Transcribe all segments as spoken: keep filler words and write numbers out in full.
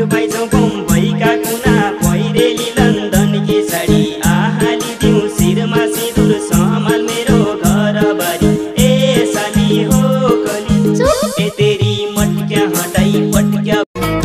पाइछौ बम्बईका कुना पहिरेली लन्डन की साडी आहालिदिउ शिरमा सिन्दुर सम्हाल मेरो घरबारी ए साली हो कली ए तेरी मटक्या हटाई पटक्या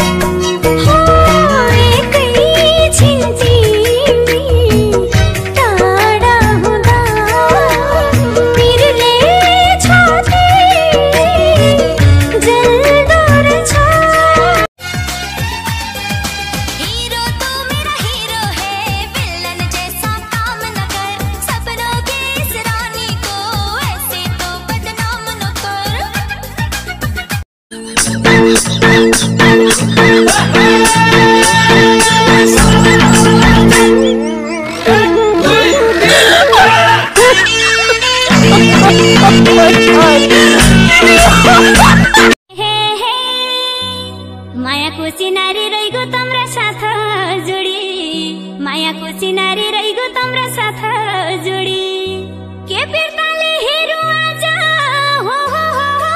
मायाको चिनारी रहिगो तम्रा साथ जोडी मायाको चिनारी रहिगो तम्रा साथ जोडी के फिर्ताले हेरौँ आज हो हो हो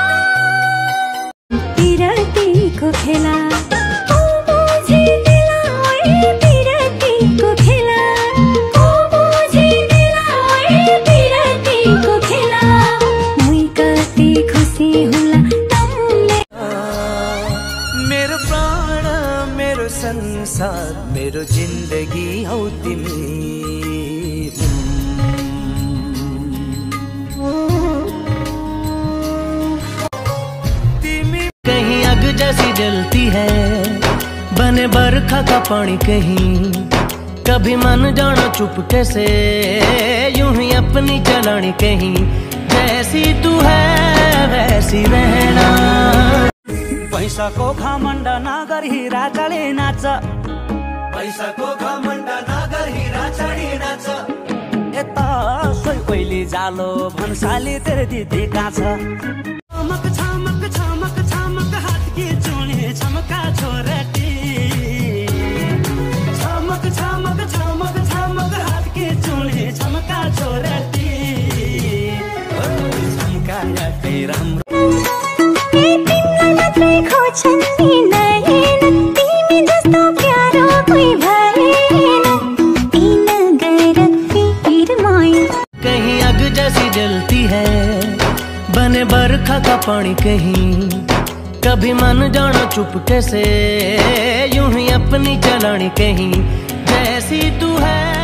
पिरतीको खेला ओ बुझिदिला ओइ पिरतीको खेला ओ बुझिदिला ओइ पिरतीको खेला मुई कति खुसी होला संसार मेरो जिंदगी हौ तिमी तिमी कहीं आग जैसी जलती है बने बरखा का पानी कहीं कभी मन जाना चुपके से यूं ही अपनी चलानी कहीं जैसी तू है वैसी रहना पैसाको घमण्ड नगर हिरा चढी नाच पैसाको घमण्ड नगर हिरा चढी नाच यता सोही कोइली जालो भन्साली तेरे दिदी कहाँ छ छमक छमक छमक छमक हात की चुने छमका छोराटी छमक छमक छमक छमक हात की चुने छमका छोराटी छमका याकै राम्रो तिमी जस्तो प्यारो कोही भएन किन गएर फिर माया कहीं आग जैसी जलती है बने बरखा का पानी कहीं कभी मन जाना चुपके से यूं ही अपनी चलानी कहीं जैसी तू है